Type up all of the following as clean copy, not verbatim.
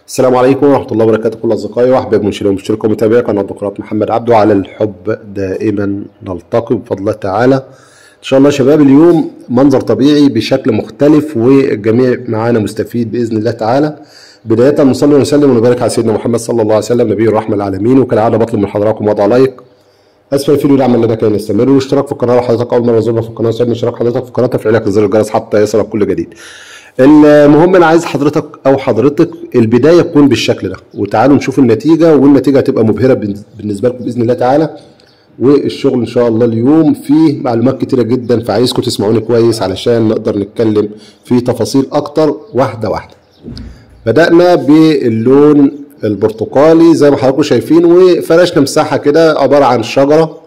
السلام عليكم ورحمة الله وبركاته. كل أصدقائي وأحباب منشرين ومشتركين ومتابعي قناة دكتوراه محمد عبده. على الحب دائما نلتقي بفضل الله تعالى. إن شاء الله شباب اليوم منظر طبيعي بشكل مختلف والجميع معانا مستفيد بإذن الله تعالى. بداية نصلي ونسلم ونبارك على سيدنا محمد صلى الله عليه وسلم نبي الرحمة العالمين. وكالعادة بطلب من حضراتكم وضع لايك اسفل الفيديو دعما لنا كي نستمر، واشتراك في القناه لو حضرتك اول مره تزورنا في القناه، وساعدني اشتراك حضرتك في القناه تفعيلك زر الجرس حتى يصلك كل جديد. المهم انا عايز حضرتك او حضرتك البدايه تكون بالشكل ده، وتعالوا نشوف النتيجه، والنتيجه هتبقى مبهره بالنسبه لكم باذن الله تعالى. والشغل ان شاء الله اليوم فيه معلومات كتيره جدا، فعايزكم تسمعوني كويس علشان نقدر نتكلم في تفاصيل اكتر واحده واحده. بدأنا باللون البرتقالي زي ما حضراتكم شايفين، وفرشنا مساحة كده عبارة عن شجرة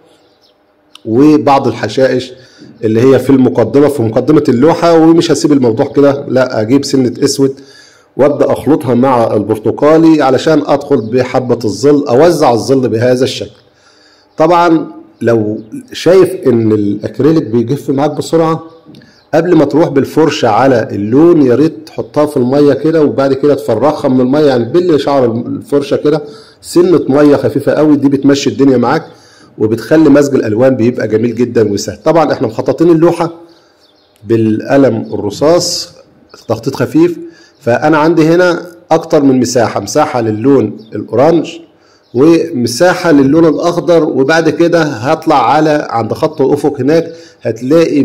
وبعض الحشائش اللي هي في المقدمة في مقدمة اللوحة. ومش هسيب الموضوع كده، لا اجيب سنة اسود وابدأ اخلطها مع البرتقالي علشان ادخل بحبة الظل، اوزع الظل بهذا الشكل. طبعا لو شايف ان الاكريليك بيجف معاك بسرعة، قبل ما تروح بالفرشة على اللون يا ريت تحطها في المية كده، وبعد كده تفرغها من المية، يعني تبل شعر الفرشة كده سنة مية خفيفة قوي، دي بتمشي الدنيا معاك وبتخلي مزج الألوان بيبقى جميل جدا وسهل. طبعا احنا مخططين اللوحة بالقلم الرصاص تخطيط خفيف، فأنا عندي هنا أكتر من مساحة للون الأورانج ومساحة للون الأخضر، وبعد كده هطلع على عند خط الأفق هناك هتلاقي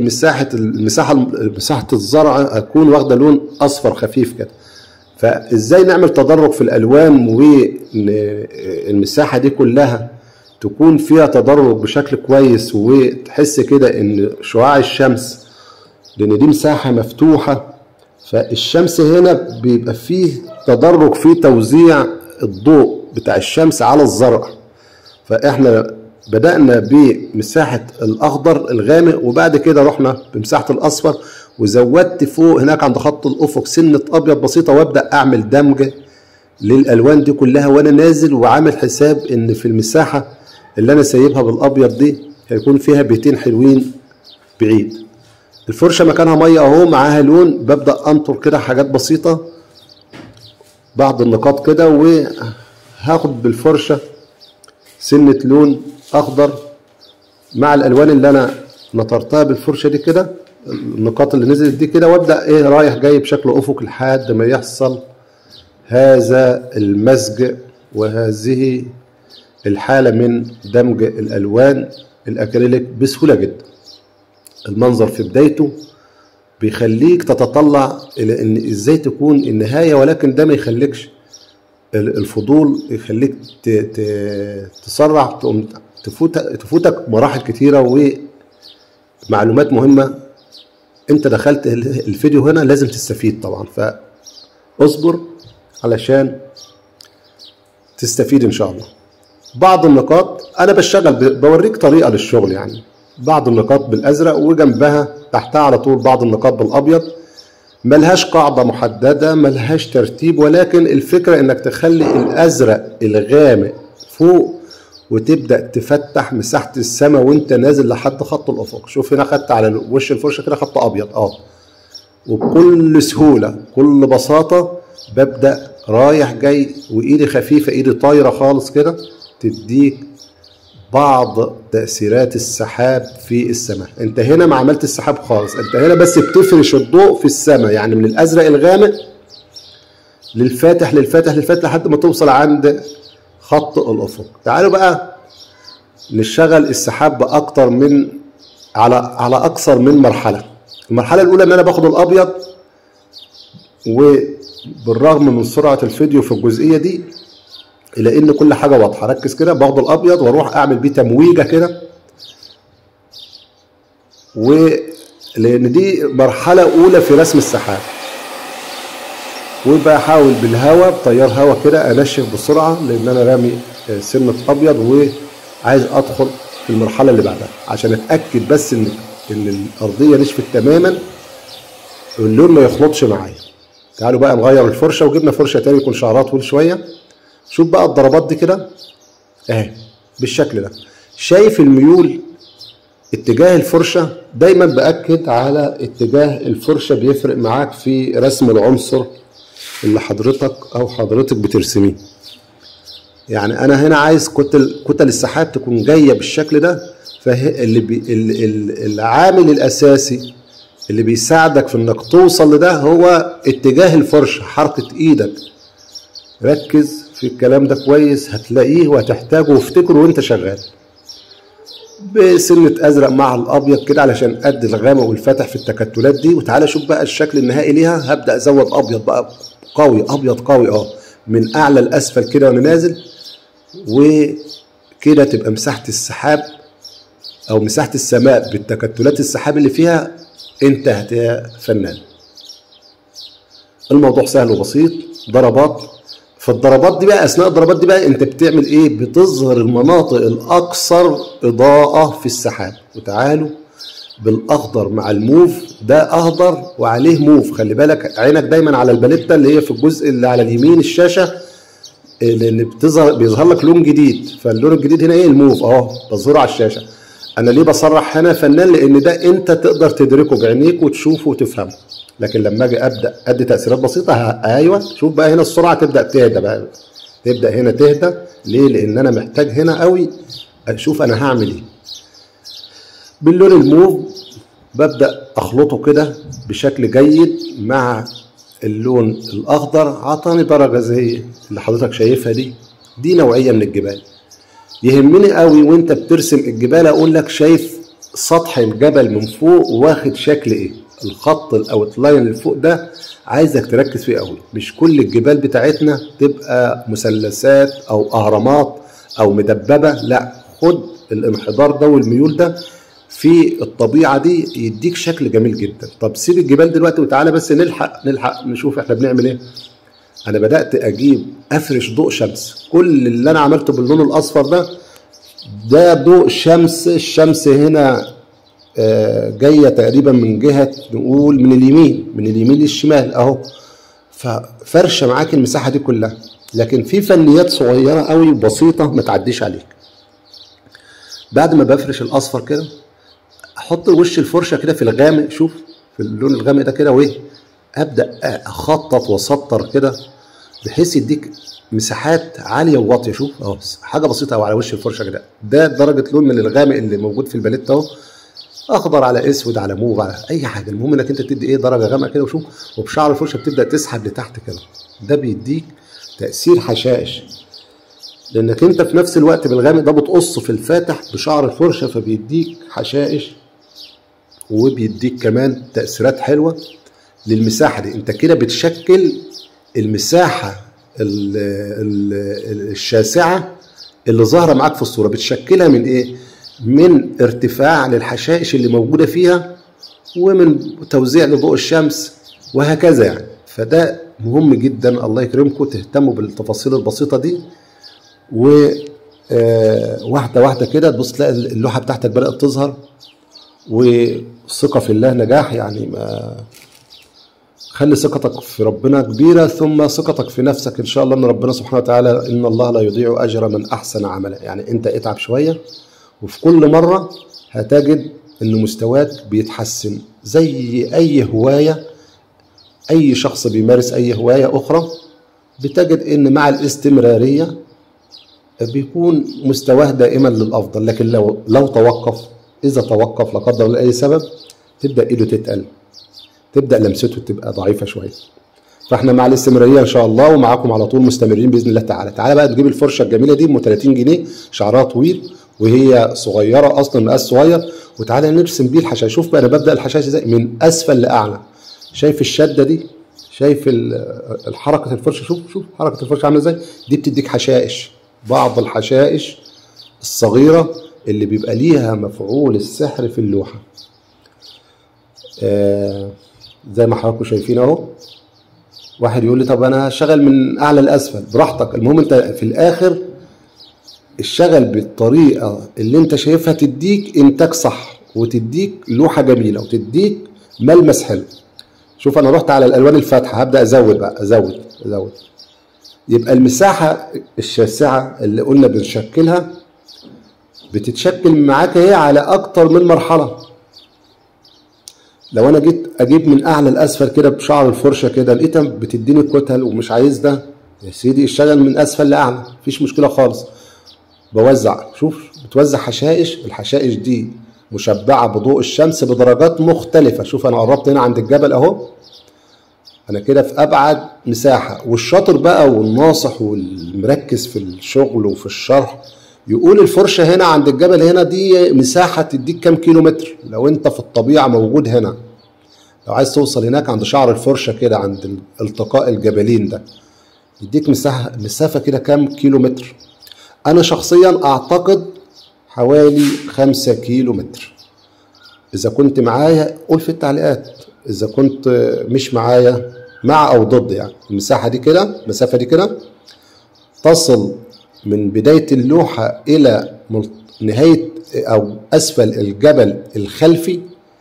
مساحة الزرع هتكون واخدة لون أصفر خفيف كده. فإزاي نعمل تدرج في الألوان والمساحة دي كلها تكون فيها تدرج بشكل كويس، وتحس كده إن شعاع الشمس، لأن دي مساحة مفتوحة، فالشمس هنا بيبقى فيه تدرج في توزيع الضوء بتاع الشمس على الزرع. فاحنا بدأنا بمساحة الأخضر الغامق، وبعد كده رحنا بمساحة الأصفر، وزودت فوق هناك عند خط الأفق سنة أبيض بسيطة، وأبدأ أعمل دمج للألوان دي كلها وأنا نازل، وعامل حساب إن في المساحة اللي أنا سايبها بالأبيض دي هيكون فيها بيتين حلوين بعيد. الفرشة مكانها مية أهو معاها لون، ببدأ أنطر كده حاجات بسيطة بعض النقاط كده، وهاخد بالفرشة سنة لون أخضر مع الألوان اللي أنا نطرتها بالفرشة دي كده، النقاط اللي نزلت دي كده، وأبدأ رايح جاي بشكل أفق لحد ما يحصل هذا المزج وهذه الحالة من دمج الألوان الأكريليك بسهولة جدا. المنظر في بدايته بيخليك تتطلع إلى إن إزاي تكون النهاية، ولكن ده ما يخليكش الفضول يخليك تسرع، تفوتك مراحل كتيرة ومعلومات مهمة. انت دخلت الفيديو هنا لازم تستفيد طبعا، فاصبر علشان تستفيد ان شاء الله. بعض النقاط انا بشتغل بوريك طريقة للشغل، يعني بعض النقاط بالازرق وجنبها تحتها على طول بعض النقاط بالابيض. ملهاش قاعدة محددة، ملهاش ترتيب، ولكن الفكرة انك تخلي الازرق الغامق فوق وتبدأ تفتح مساحة السماء وانت نازل لحد خط الافق. شوف هنا خدت على وش الفرشة كده خط ابيض وبكل سهولة كل بساطة ببدأ رايح جاي، وايدي خفيفة، ايدي طايرة خالص كده، تديك بعض تأثيرات السحاب في السماء. انت هنا ما عملت السحاب خالص، انت هنا بس بتفرش الضوء في السماء، يعني من الازرق الغامق للفاتح للفاتح للفاتح لحد ما توصل عند خط الافق. تعالوا بقى نشتغل السحاب باكتر من على اكثر من مرحلة. المرحلة الاولى ان انا باخد الابيض، وبالرغم من سرعة الفيديو في الجزئية دي الا ان كل حاجه واضحه، ركز كده، باخد الابيض واروح اعمل بيه تمويجه كده، ولان دي مرحله اولى في رسم السحاب، وبحاول بالهواء بتيار هواء كده انشف بسرعه، لان انا رامي سنه ابيض وعايز ادخل في المرحله اللي بعدها عشان اتاكد بس ان الارضيه نشفت تماما واللون ما يخلطش معايا. تعالوا بقى نغير الفرشه، وجبنا فرشه تاني يكون شعرها طويل شويه. شوف بقى الضربات دي كده اهي بالشكل ده. شايف الميول اتجاه الفرشة؟ دايما بأكد على اتجاه الفرشة، بيفرق معاك في رسم العنصر اللي حضرتك او حضرتك بترسميه. يعني انا هنا عايز كتل السحاب تكون جايه بالشكل ده. العامل الاساسي اللي بيساعدك في انك توصل لده هو اتجاه الفرشه، حركه ايدك. ركز في الكلام ده كويس، هتلاقيه وهتحتاجه وافتكره وانت شغال. بسنة ازرق مع الابيض كده علشان قد الغامق والفاتح في التكتلات دي. وتعالى شوف بقى الشكل النهائي ليها. هبدأ ازود ابيض بقى قوي، ابيض قوي من اعلى لاسفل كده وانا نازل. وكده تبقى مساحة السحاب او مساحة السماء بالتكتلات السحاب اللي فيها انتهت يا فنان. الموضوع سهل وبسيط. ضربات. في الضربات دي بقى، اثناء الضربات دي بقى انت بتعمل ايه؟ بتظهر المناطق الاكثر اضاءة في السحاب. وتعالوا بالاخضر مع الموف. ده اخضر وعليه موف. خلي بالك عينك دايما على الباليتا اللي هي في الجزء اللي على اليمين الشاشة اللي بيظهر لك لون جديد. فاللون الجديد هنا ايه؟ الموف اهو بظهره على الشاشة. انا ليه بصرح هنا فنان؟ لان ده انت تقدر تدركه بعينيك وتشوفه وتفهمه. لكن لما اجي ابدا ادي تاثيرات بسيطه، ايوه شوف بقى هنا السرعه تبدا تهدى بقى. تبدا هنا تهدى. ليه؟ لان انا محتاج هنا قوي اشوف انا هعمل ايه. باللون الموف ببدا اخلطه كده بشكل جيد مع اللون الاخضر. عطاني درجه زي اللي حضرتك شايفها دي. دي نوعيه من الجبال. يهمني قوي وانت بترسم الجبال اقول لك شايف سطح الجبل من فوق واخد شكل ايه. الخط الاوتلاين اللي فوق ده عايزك تركز فيه قوي. مش كل الجبال بتاعتنا تبقى مثلثات او اهرامات او مدببه، لا. خد الانحدار ده والميول ده في الطبيعه دي يديك شكل جميل جدا. طب سيب الجبال دلوقتي وتعالى بس نلحق نشوف احنا بنعمل ايه. انا بدات اجيب افرش ضوء شمس. كل اللي انا عملته باللون الاصفر ده ضوء شمس. الشمس هنا جايه تقريبا من جهه، نقول من اليمين للشمال اهو. ففرشه معاك المساحه دي كلها. لكن في فنيات صغيره قوي بسيطه ما تعديش عليك. بعد ما بفرش الاصفر كده احط وش الفرشه كده في الغامق. شوف في اللون الغامق ده كده، وايه ابدا اخطط واسطر كده بحيث يديك مساحات عاليه وواطيه. شوف اهو حاجه بسيطه قوي على وش الفرشه كده. ده درجه لون من الغامق اللي موجود في الباليت اهو. اخضر على اسود على موف على اي حاجه. المهم انك انت تدي ايه؟ درجه غامقه كده. وشوف وبشعر الفرشه بتبدا تسحب لتحت كده. ده بيديك تاثير حشائش، لانك انت في نفس الوقت بالغامق ده بتقص في الفاتح بشعر الفرشه، فبيديك حشائش وبيديك كمان تاثيرات حلوه للمساحه دي. انت كده بتشكل المساحه الشاسعه اللي ظاهره معاك في الصوره. بتشكلها من ايه؟ من ارتفاع للحشائش اللي موجوده فيها، ومن توزيع لضوء الشمس، وهكذا يعني. فده مهم جدا. الله يكرمكم تهتموا بالتفاصيل البسيطه دي. واحده واحده كده تبص تلاقي اللوحه بتاعتك بدات تظهر. وثقه في الله نجاح. يعني ما خلي ثقتك في ربنا كبيره، ثم ثقتك في نفسك ان شاء الله ان ربنا سبحانه وتعالى ان الله لا يضيع اجر من احسن عملا. يعني انت اتعب شويه وفي كل مره هتجد ان مستواك بيتحسن. زي اي هوايه، اي شخص بيمارس اي هوايه اخرى بتجد ان مع الاستمراريه بيكون مستواه دائما للافضل. لكن لو توقف، اذا توقف لا قدر الله لاي سبب، تبدا ايده تتقل، تبدا لمسته تبقى ضعيفه شويه. فاحنا مع الاستمراريه ان شاء الله ومعاكم على طول مستمرين باذن الله تعالى. تعالى بقى تجيب الفرشه الجميله دي ب 30 جنيه، شعرها طويل وهي صغيره اصلا، مقاس صغير. وتعالى نرسم بيه الحشائش. شوف بقى انا ببدا الحشائش ازاي من اسفل لاعلى. شايف الشده دي؟ شايف الحركه الفرشه؟ شوف حركه الفرشه عامله ازاي. دي بتديك حشائش، بعض الحشائش الصغيره اللي بيبقى ليها مفعول السحر في اللوحه. زي ما حضراتكم شايفين اهو. واحد يقول لي طب انا هشتغل من اعلى لاسفل، براحتك. المهم انت في الاخر اشتغل بالطريقه اللي انت شايفها تديك انتاج صح، وتديك لوحه جميله، وتديك ملمس حلو. شوف انا رحت على الالوان الفاتحه، هبدا ازود بقى، ازود. يبقى المساحه الشاسعه اللي قلنا بنشكلها بتتشكل معاك هي على اكتر من مرحله. لو انا جيت اجيب من اعلى لاسفل كده بشعر الفرشه كده، لقيتها بتديني كتل ومش عايز ده، يا سيدي اشتغل من اسفل لاعلى مفيش مشكله خالص. بوزع، شوف بتوزع حشائش، الحشائش دي مشبعه بضوء الشمس بدرجات مختلفه. شوف انا قربت هنا عند الجبل اهو، انا كده في ابعد مساحه. والشاطر بقى والناصح والمركز في الشغل وفي الشرح يقول الفرشه هنا عند الجبل هنا دي مساحه تديك كام كيلو متر. لو انت في الطبيعه موجود هنا، لو عايز توصل هناك عند شعر الفرشه كده عند التقاء الجبلين ده، يديك مسافه كده كام كيلو متر. انا شخصيا اعتقد حوالي 5 كيلو متر. اذا كنت معايا قول في التعليقات، اذا كنت مش معايا مع او ضد. يعني المساحه دي كده، المسافه دي كده تصل من بدايه اللوحه الى نهايه او اسفل الجبل الخلفي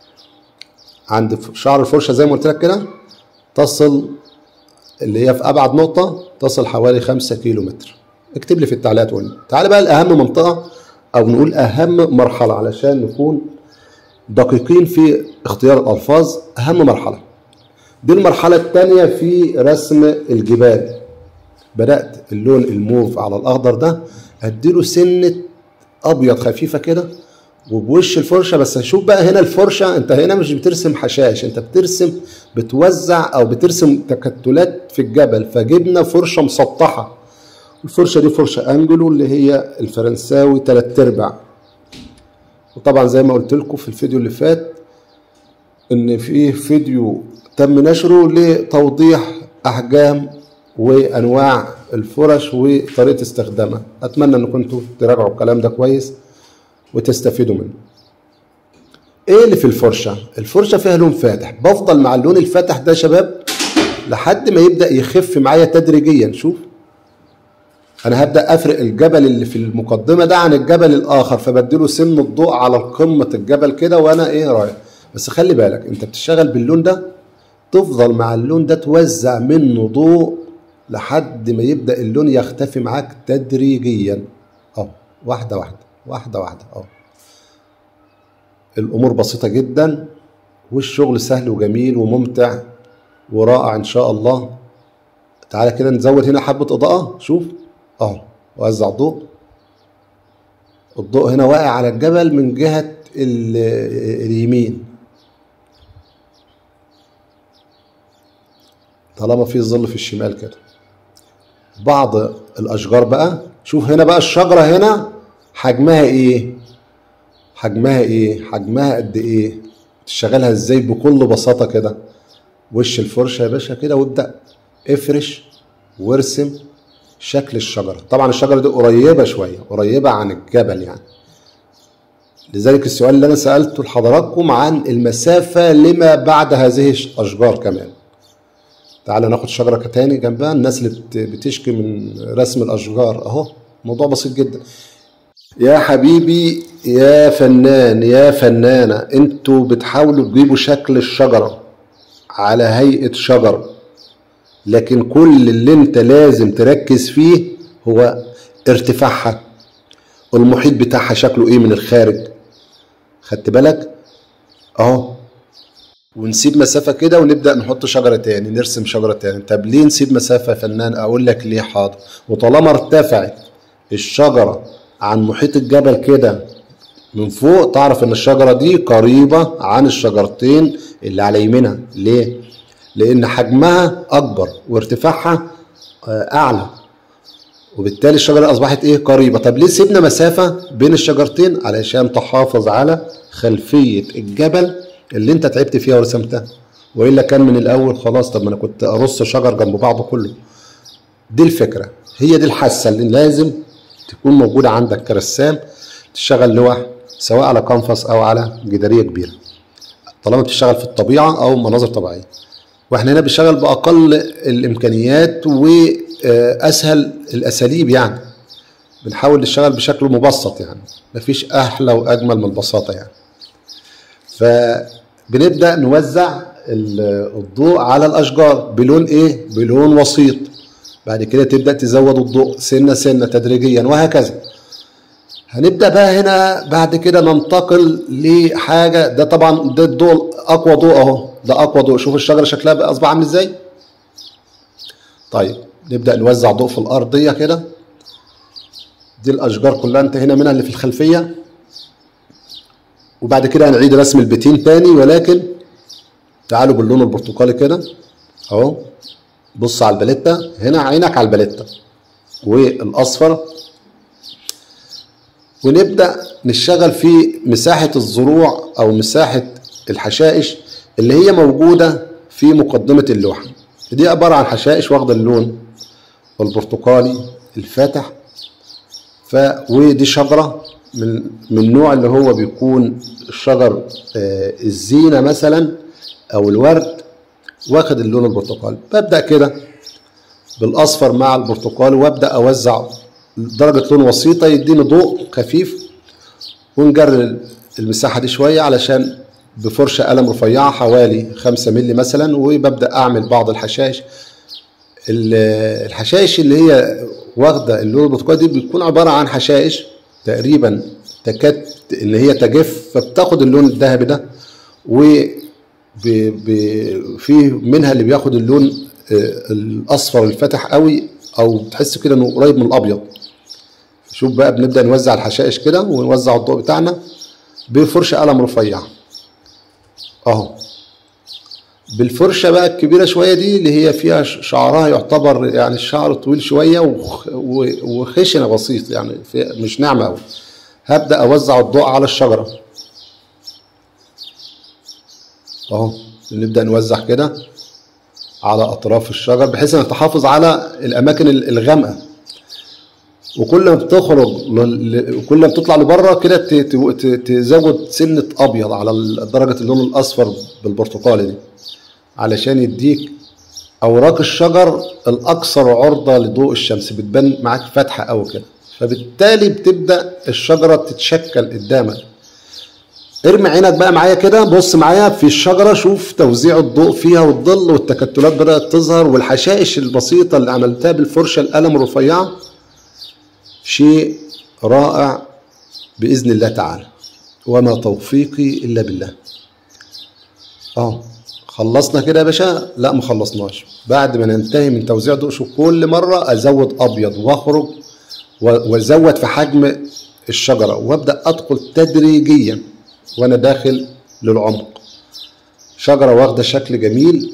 عند شعر الفرشه زي ما قلت لك كده، تصل اللي هي في ابعد نقطه تصل حوالي 5 كيلو متر. اكتب لي في التعليقات وقول لي. تعالى بقى لاهم منطقه او نقول اهم مرحله علشان نكون دقيقين في اختيار الالفاظ. اهم مرحله دي المرحله الثانيه في رسم الجبال. بدات اللون الموف على الاخضر ده اديله سنه ابيض خفيفه كده وبوش الفرشه. بس شوف بقى هنا الفرشه، انت هنا مش بترسم حشائش، انت بترسم بتوزع او بترسم تكتلات في الجبل. فجبنا فرشه مسطحه، الفرشه دي فرشه انجلو اللي هي الفرنساوي 3/4. وطبعا زي ما قلت لكم في الفيديو اللي فات ان في فيديو تم نشره لتوضيح احجام وانواع الفرش وطريقه استخدامها. اتمنى ان كنتوا تراجعوا الكلام ده كويس وتستفيدوا منه. ايه اللي في الفرشه؟ الفرشه فيها لون فاتح، بفضل مع اللون الفاتح ده يا شباب لحد ما يبدا يخف معايا تدريجيا. شوف انا هبدا افرق الجبل اللي في المقدمه ده عن الجبل الاخر، فبديله سن الضوء على قمه الجبل كده وانا ايه رايح. بس خلي بالك انت بتشتغل باللون ده، تفضل مع اللون ده توزع منه ضوء لحد ما يبدا اللون يختفي معاك تدريجيا. اهو واحده واحده واحده واحده اهو. الامور بسيطه جدا والشغل سهل وجميل وممتع ورائع ان شاء الله. تعالى كده نزود هنا حبه اضاءه. شوف اهو وزع ضوء، الضوء هنا واقع على الجبل من جهه اليمين طالما في ظل في الشمال كده. بعض الاشجار بقى، شوف هنا بقى الشجره هنا حجمها ايه، حجمها ايه، حجمها قد ايه، تشتغلها ازاي بكل بساطه كده. وش الفرشه يا باشا كده وابدا افرش وارسم شكل الشجره. طبعا الشجره دي قريبه شويه، قريبه عن الجبل يعني، لذلك السؤال اللي انا سالته لحضراتكم عن المسافه لما بعد هذه الاشجار كمان. تعالى ناخد شجره تاني جنبها. الناس اللي بتشكي من رسم الاشجار اهو، موضوع بسيط جدا. يا حبيبي يا فنان يا فنانه، انتوا بتحاولوا تجيبوا شكل الشجره على هيئه شجر، لكن كل اللي انت لازم تركز فيه هو ارتفاعها، المحيط بتاعها شكله ايه من الخارج. خدت بالك اهو. ونسيب مسافه كده ونبدا نحط شجره تاني، نرسم شجره تاني. طب ليه نسيب مسافه يا فنان؟ اقول لك ليه، حاضر. وطالما ارتفعت الشجره عن محيط الجبل كده من فوق، تعرف ان الشجره دي قريبه عن الشجرتين اللي على يمينها. ليه؟ لان حجمها اكبر وارتفاعها اعلى، وبالتالي الشجره اصبحت ايه، قريبه. طب ليه سيبنا مسافه بين الشجرتين؟ علشان تحافظ على خلفيه الجبل اللي انت تعبت فيها ورسمتها، والا كان من الاول خلاص. طب ما انا كنت ارص شجر جنب بعضه كله. دي الفكره، هي دي الحاسه اللي لازم تكون موجوده عندك كرسام تشتغل لوح، سواء على كانفاس او على جداريه كبيره، طالما بتشتغل في الطبيعه او مناظر طبيعيه. واحنا هنا بنشتغل باقل الامكانيات واسهل الاساليب، يعني بنحاول نشتغل بشكل مبسط، يعني مفيش احلى واجمل من البساطه يعني. فبنبدا نوزع الضوء على الاشجار بلون ايه، بلون وسيط. بعد كده تبدا تزود الضوء سنه سنه تدريجيا وهكذا. هنبدأ بقى هنا بعد كده ننتقل لحاجة. ده طبعا ده الضوء أقوى ضوء أهو، ده أقوى ضوء. شوف الشجرة شكلها بقى أصبح عامل إزاي. طيب نبدأ نوزع ضوء في الأرضية كده. دي الأشجار كلها انتهينا منها اللي في الخلفية. وبعد كده هنعيد رسم البيتين تاني، ولكن تعالوا باللون البرتقالي كده أهو. بص على الباليتا هنا، عينك على الباليتا والأصفر، ونبدأ نشتغل في مساحة الزروع أو مساحة الحشائش اللي هي موجودة في مقدمة اللوحة. دي عبارة عن حشائش واخدة اللون البرتقالي الفاتح. ودي شجرة من النوع اللي هو بيكون شجر الزينة مثلا أو الورد، واخد اللون البرتقالي. ببدأ كده بالأصفر مع البرتقالي وأبدأ أوزع درجة لون وسيطة يديني ضوء خفيف، ونجرر المساحة دي شوية علشان بفرشة قلم رفيعة حوالي 5 مللي مثلا. وببدأ أعمل بعض الحشائش. الحشائش اللي هي واخدة اللون البرتقالي دي بتكون عبارة عن حشائش تقريبا تكاد إن هي تجف، فبتاخد اللون الذهبي ده. في منها اللي بياخد اللون الأصفر الفاتح قوي، أو تحس كده إنه قريب من الأبيض. شوف بقى بنبدأ نوزع الحشائش كده ونوزع الضوء بتاعنا بفرشة قلم رفيعة اهو. بالفرشة بقى الكبيرة شوية دي اللي هي فيها شعرها يعتبر يعني الشعر طويل شوية وخشنة بسيط، يعني مش ناعمة أوي. هبدأ أوزع الضوء على الشجرة اهو. نبدأ نوزع كده على أطراف الشجر بحيث أن تحافظ على الأماكن الغامقة. وكل ما بتخرج وكل ما بتطلع لبره كده تزود سنة أبيض على درجة اللون الأصفر بالبرتقالي دي، علشان يديك أوراق الشجر الأكثر عرضة لضوء الشمس، بتبان معاك فاتحة أوي كده. فبالتالي بتبدأ الشجرة تتشكل قدامك. ارمي عينك بقى معايا كده، بص معايا في الشجرة، شوف توزيع الضوء فيها والظل والتكتلات بدأت تظهر، والحشائش البسيطة اللي عملتها بالفرشة القلم الرفيعة شيء رائع بإذن الله تعالى. وما توفيقي إلا بالله. خلصنا كده يا باشا؟ لا ما خلصناش. بعد ما ننتهي من توزيع ضوء كل مرة أزود أبيض وأخرج وأزود في حجم الشجرة، وأبدأ أدخل تدريجيا وأنا داخل للعمق. شجرة واخدة شكل جميل.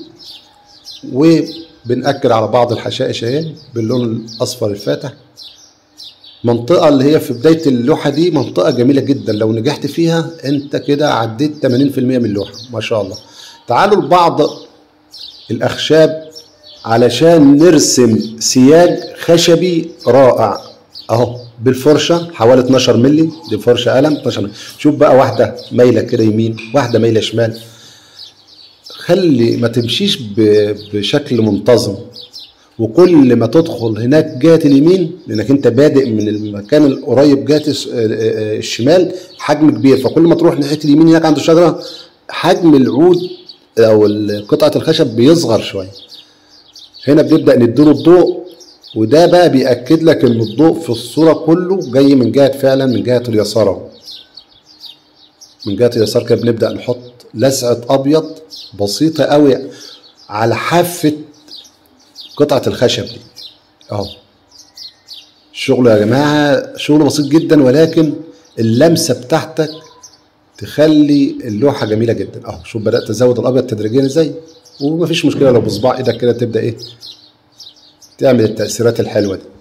وبنأكد على بعض الحشائش اهي باللون الأصفر الفاتح. منطقة اللي هي في بداية اللوحة دي منطقة جميلة جدا، لو نجحت فيها انت كده عديت 80% من اللوحة ما شاء الله. تعالوا لبعض الأخشاب علشان نرسم سياج خشبي رائع اهو بالفرشة حوالي 12 مللي. دي فرشة قلم 12 مللي. شوف بقى واحدة مايلة كده يمين، واحدة مايلة شمال. خلي ما تمشيش بشكل منتظم، وكل ما تدخل هناك جهة اليمين لانك انت بادئ من المكان القريب جهة الشمال حجم كبير، فكل ما تروح ناحية اليمين هناك عند الشجرة حجم العود او قطعة الخشب بيصغر شوية. هنا بنبدأ نديله الضوء، وده بقى بيأكد لك ان الضوء في الصورة كله جاي من جهة فعلا من جهة اليسار اهو. من جهة اليسار كده بنبدأ نحط لسعة ابيض بسيطة قوي على حافة قطعة الخشب دي اهو. الشغل يا جماعة شغل بسيط جدا، ولكن اللمسة بتاعتك تخلي اللوحة جميلة جدا اهو. شوف بدأت تزود الابيض تدريجيا ازاي، ومفيش مشكلة لو بصباع ايدك كده تبدأ ايه تعمل التأثيرات الحلوة دي.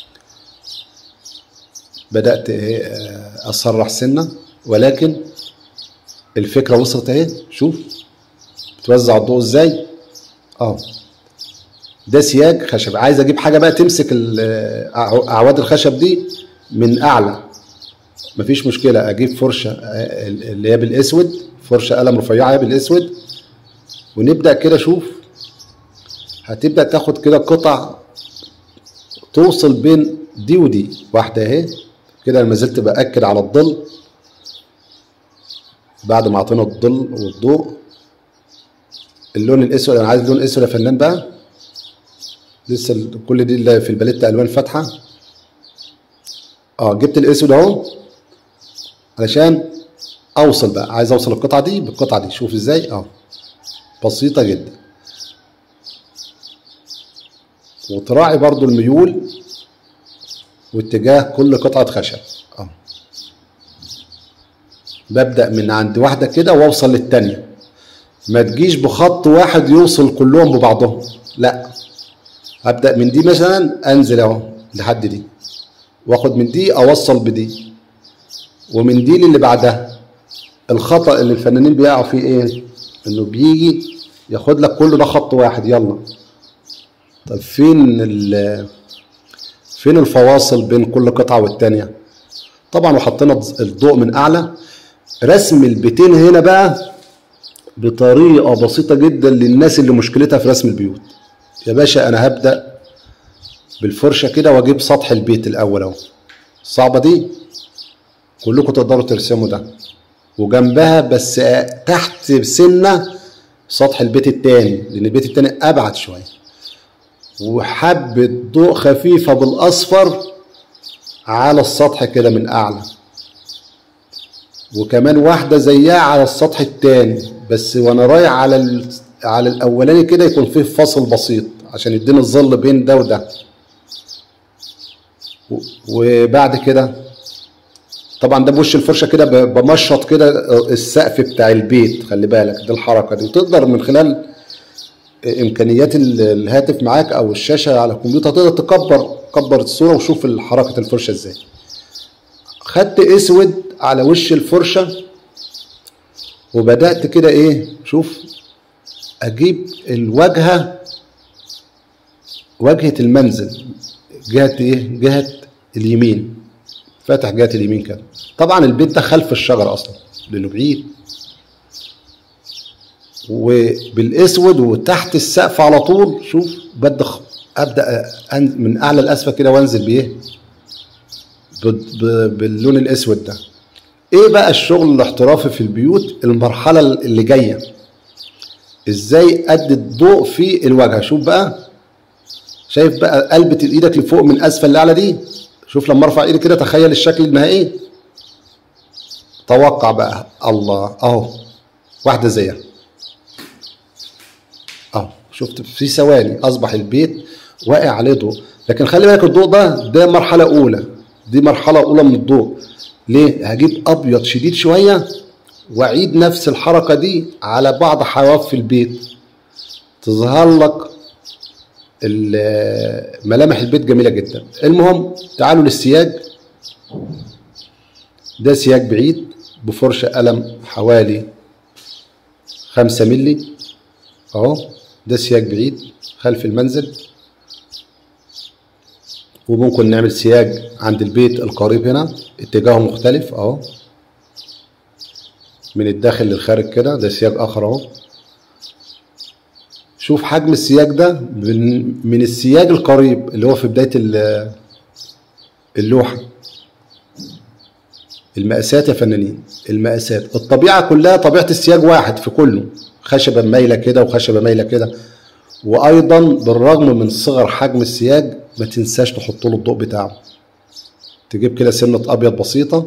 بدأت أسرح سنة، ولكن الفكرة وصلت اهي. شوف بتوزع الضوء ازاي ده سياج خشب. عايز اجيب حاجة بقى تمسك اعواد الخشب دي من اعلى، مفيش مشكلة. اجيب فرشة اللي هي بالاسود، فرشة قلم رفيعة بالاسود، ونبدأ كده. شوف هتبدأ تاخد كده قطع توصل بين دي ودي. واحدة اهي كده. انا ما زلت بأكد على الظل بعد ما اعطينا الظل والضوء. اللون الاسود انا عايز لون اسود يا فنان بقى. لسه كل دي اللي في الباليتا الوان فاتحه. جبت الاسود اهو. علشان اوصل بقى، عايز اوصل القطعه دي بالقطعه دي. شوف ازاي اهو، بسيطه جدا. وتراعي برضو الميول واتجاه كل قطعه خشب اهو. ببدأ من عند واحده كده واوصل للتانيه، ما تجيش بخط واحد يوصل كلهم ببعضهم، لا، هبدأ من دي مثلا انزل اهو لحد دي، واخد من دي اوصل بدي، ومن دي للي بعدها. الخطأ اللي الفنانين بيقعوا فيه ايه؟ انه بيجي ياخد لك كله ده خط واحد، يلا. طب فين الفواصل بين كل قطعة والتانية؟ طبعا وحطينا الضوء من اعلى. رسم البيتين هنا بقى بطريقة بسيطة جدا للناس اللي مشكلتها في رسم البيوت. يا باشا انا هبدأ بالفرشة كده واجيب سطح البيت الاول اهو. الصعبة دي كلكم تقدروا ترسموا ده، وجنبها بس تحت سنة سطح البيت التاني، لان البيت التاني ابعد شوية، وحبة ضوء خفيفة بالاصفر على السطح كده من اعلى، وكمان واحدة زيها على السطح التاني، بس وانا رايح على الاولاني كده يكون فيه فاصل بسيط عشان يديني الظل بين ده وده. وبعد كده طبعا ده بوش الفرشه كده بمشط كده السقف بتاع البيت، خلي بالك دي الحركه دي. وتقدر من خلال امكانيات الهاتف معاك او الشاشه على الكمبيوتر تقدر تكبر الصوره وشوف حركه الفرشه ازاي. خدت اسود على وش الفرشه وبدات كده ايه، شوف اجيب واجهه المنزل، جهه ايه؟ جهه اليمين، فاتح جهه اليمين كده. طبعا البيت ده خلف الشجره اصلا لانه بعيد، وبالاسود وتحت السقف على طول. شوف ابدا من اعلى لاسفل كده وانزل بايه؟ باللون الاسود ده. ايه بقى الشغل الاحترافي في البيوت؟ المرحله اللي جايه ازاي ادي الضوء في الواجهه. شوف بقى، شايف بقى قلبة ايدك لفوق من اسفل لاعلى دي؟ شوف لما ارفع ايدي كده تخيل الشكل النهائي. توقع بقى. الله، اهو واحده زيها اهو. شفت في ثواني اصبح البيت واقع عليه ضوء. لكن خلي بالك الضوء ده مرحله اولى، دي مرحله اولى من الضوء. ليه؟ هجيب ابيض شديد شويه واعيد نفس الحركه دي على بعض حواف البيت، تظهر لك ملامح البيت جميله جدا. المهم تعالوا للسياج. ده سياج بعيد بفرشه قلم حوالي 5 مللي اهو. ده سياج بعيد خلف المنزل. وممكن نعمل سياج عند البيت القريب هنا اتجاهه مختلف اهو، من الداخل للخارج كده. ده سياج اخر اهو. شوف حجم السياج ده من السياج القريب اللي هو في بداية اللوحة. المقاسات يا فنانين، المقاسات. الطبيعة كلها طبيعة السياج واحد في كله، خشبة مايلة كده وخشبة مايلة كده. وأيضا بالرغم من صغر حجم السياج ما تنساش تحط له الضوء بتاعه. تجيب كده سنة أبيض بسيطة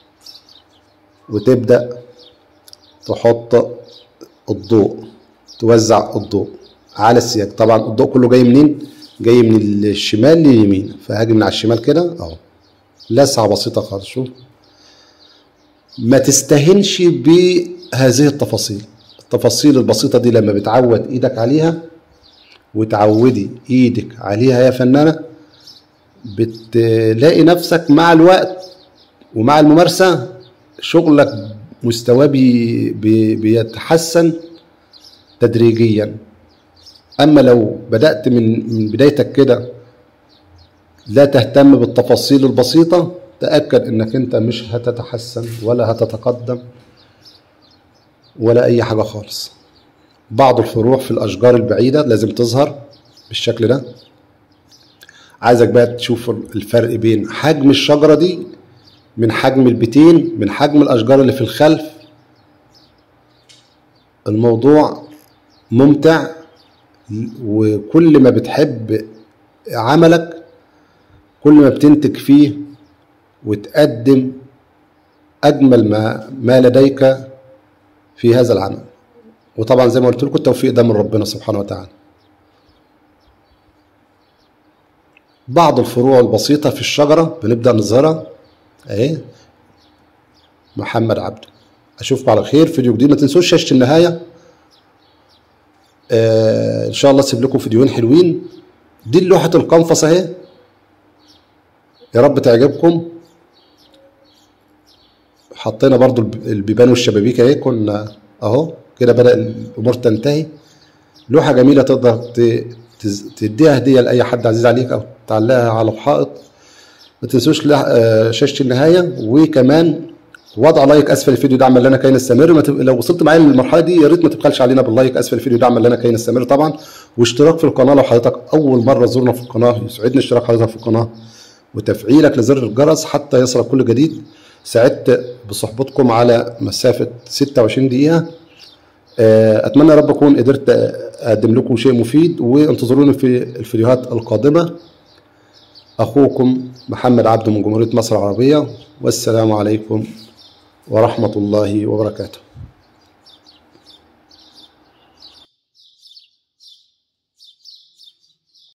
وتبدأ تحط الضوء، توزع الضوء على السياج. طبعا الضوء كله جاي منين؟ جاي من الشمال لليمين، فهاجي من على الشمال كده اهو، لسعة بسيطة خالص. شوف، ما تستهنش بهذه التفاصيل. التفاصيل البسيطة دي لما بتعود ايدك عليها وتعودي ايدك عليها يا فنانة، بتلاقي نفسك مع الوقت ومع الممارسة شغلك مستواه بيتحسن تدريجيا. اما لو بدأت من بدايتك كده لا تهتم بالتفاصيل البسيطة، تأكد انك انت مش هتتحسن ولا هتتقدم ولا اي حاجة خالص. بعض الفروع في الاشجار البعيدة لازم تظهر بالشكل ده. عايزك بقى تشوف الفرق بين حجم الشجرة دي من حجم البيتين من حجم الاشجار اللي في الخلف. الموضوع ممتع، وكل ما بتحب عملك كل ما بتنتج فيه وتقدم اجمل ما لديك في هذا العمل. وطبعا زي ما قلت لكم التوفيق ده من ربنا سبحانه وتعالى. بعض الفروع البسيطة في الشجرة بنبدأ نظهرها اهي. محمد عبده. اشوفكم على خير فيديو جديد. ما تنسوش شاشة النهاية. ان شاء الله اسيب لكم فيديوهين حلوين. دي لوحة القنفص اهي، يا رب تعجبكم. حطينا برضو البيبان والشبابيك اهي، كنا اهو كده بدأ الامور تنتهي. لوحة جميلة تقدر تديها هدية لأي حد عزيز عليك أو تعلقها على الحائط. ما تنسوش شاشة النهاية، وكمان وضع لايك أسفل الفيديو دعما لنا كي نستمر. لو وصلت معايا للمرحلة دي يا ريت ما تبخلش علينا باللايك أسفل الفيديو دعما لنا كي نستمر طبعا، واشتراك في القناة لو حضرتك أول مرة تزورنا في القناة. يسعدني اشتراك حضرتك في القناة وتفعيلك لزر الجرس حتى يصلك كل جديد. سعدت بصحبتكم على مسافة 26 دقيقة. اتمنى يا رب اكون قدرت اقدم لكم شيء مفيد، وانتظروني في الفيديوهات القادمه. اخوكم محمد عبده من جمهوريه مصر العربيه، والسلام عليكم ورحمه الله وبركاته.